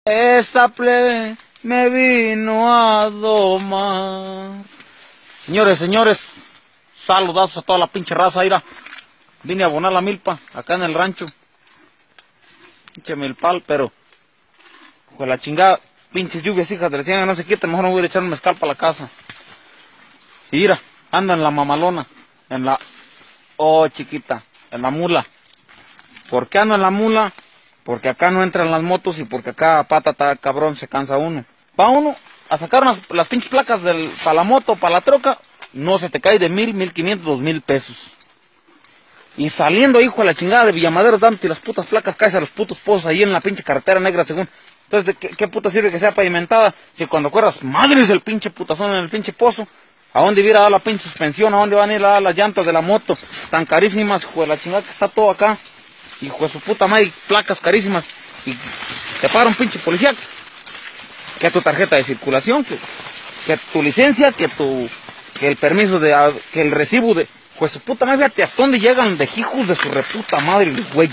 Esa plebe me vino a domar. Señores, saludazos a toda la pinche raza, ira. Vine a abonar la milpa, acá en el rancho. Pinche milpal, pero con la chingada, pinches lluvias, hijas de la chingada, no se quiten, mejor no voy a echar un mezcal para la casa. Y mira, anda en la mamalona, en la... Oh, chiquita, en la mula. ¿Por qué ando en la mula? Porque acá no entran las motos y porque acá pata está cabrón, se cansa uno. Va uno a sacar las pinches placas para la moto, para la troca, no se te cae de 1,000, 1,500, 2,000 pesos. Y saliendo, hijo de la chingada de Villamadero, dándote las putas placas, caes a los putos pozos ahí en la pinche carretera negra, según. Entonces, ¿de qué puta sirve que sea pavimentada? Si cuando corras, madres el pinche putazón en el pinche pozo. ¿A dónde viera a dar la pinche suspensión? ¿A dónde van a ir a dar las llantas de la moto? Tan carísimas, hijo de la chingada, que está todo acá. Hijo de su puta madre, placas carísimas. Y te para un pinche policía. Que tu tarjeta de circulación, que tu licencia, que el permiso que el recibo de... Pues su puta madre, fíjate hasta dónde llegan de hijos de su reputa madre los güeyes.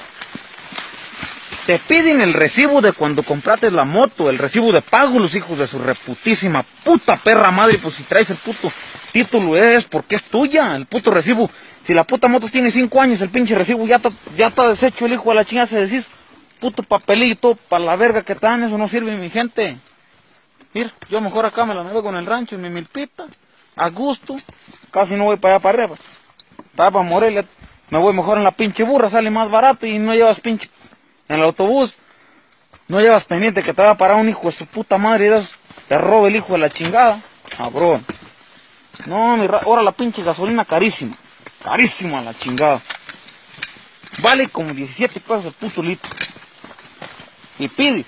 Te piden el recibo de cuando compraste la moto, el recibo de pago, los hijos de su reputísima puta perra madre. Pues si traes el puto título es porque es tuya, el puto recibo. Si la puta moto tiene 5 años, el pinche recibo ya está deshecho, el hijo de la chingada, se decís. Puto papelito para la verga que están, eso no sirve, mi gente. Mira, yo mejor acá me la navego en el rancho, en mi milpita, a gusto. Casi no voy para allá para arriba. Para Morelia, me voy mejor en la pinche burra, sale más barato y no llevas pinche... En el autobús, no llevas pendiente que te va a parar un hijo de su puta madre y de esos, te roba el hijo de la chingada. Cabrón. No, ahora la pinche gasolina carísima. Carísima la chingada. Vale como 17 pesos el puto litro. Y pides,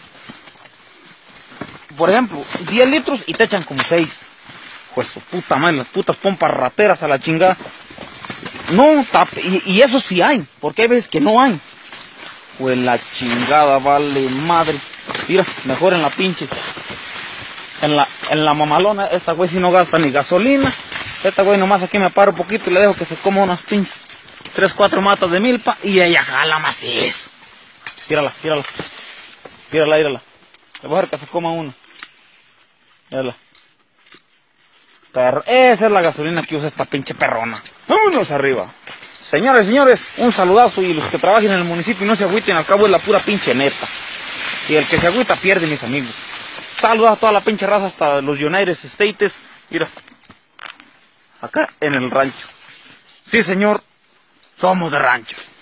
por ejemplo, 10 litros y te echan como 6. Pues su puta madre, las putas pompas rateras a la chingada. No, y eso sí hay, porque hay veces que no hay. Pues la chingada, vale madre. Mira, mejor en la pinche. En la mamalona, esta güey si no gasta ni gasolina. Esta güey nomás aquí me paro un poquito y le dejo que se coma unas pinches 3, 4 matas de milpa y ella jala macizo. Mírala. Le voy a dejar que se coma una. Mírala. Esa es la gasolina que usa esta pinche perrona. Vámonos arriba. Señores, un saludazo, y los que trabajen en el municipio no se agüiten, al cabo es la pura pinche neta. Y el que se agüita pierde, mis amigos. Saludos a toda la pinche raza hasta los United States. Mira, acá en el rancho. Sí, señor, somos de rancho.